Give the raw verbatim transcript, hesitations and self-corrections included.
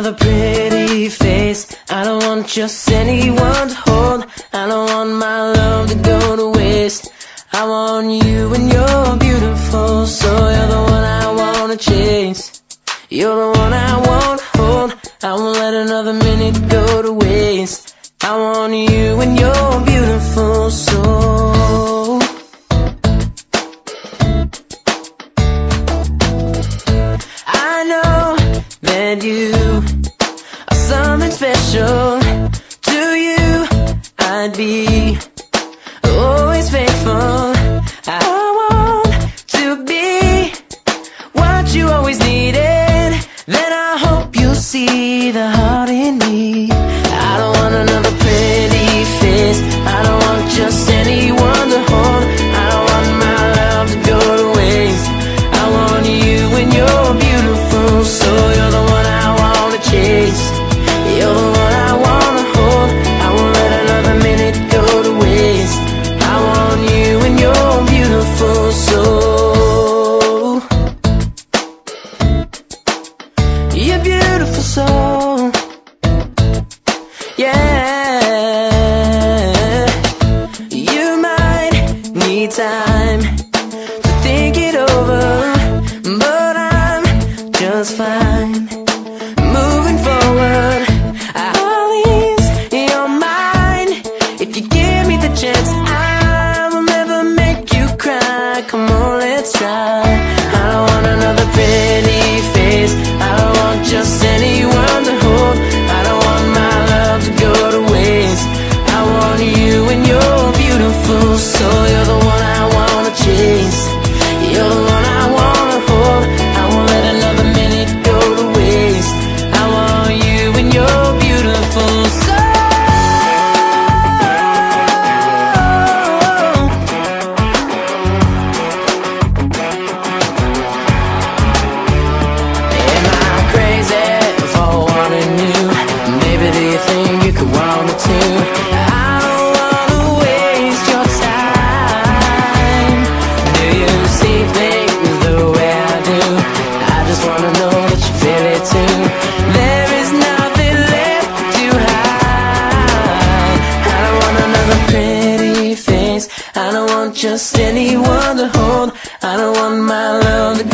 another pretty face. I don't want just anyone to hold. I don't want my love to go to waste. I want you and you're beautiful, so you're the one I wanna chase. You're the one I wanna hold. I won't let another minute go to waste. I want you and you're beautiful, so I know that you are something special. To you I'd be always faithful. I want to be what you always needed. Then I hope you'll see the heart in me. I don't want another pretty face. I don't want just anyone to hold. I don't want my love to go to waste. I want you and you're beautiful, so you're the one I wanna chase. You're the one I wanna hold. I won't let another minute go to waste. I want you and you're beautiful, so you're beautiful, so yeah. You might need time to think it over, but I'm just fine moving forward. I'll ease your mind if you give me the chance. I will never make you cry. Come on, let's try. I don't want another pretty face. I don't want just anyone to hold. I don't want my love to go to waste. I want you and you're beautiful, so you're the one I wanna chase. You're the one I wanna hold. I won't let another minute go to waste. I want you and you're beautiful, so am I crazy for wanting you? Maybe do you think you could want me too? I don't wanna waste your time. Do you see things the way I do? I just wanna know that you feel it too. There is nothing left to hide. I don't want another pretty face. I don't want just anyone to hold. I don't want my love to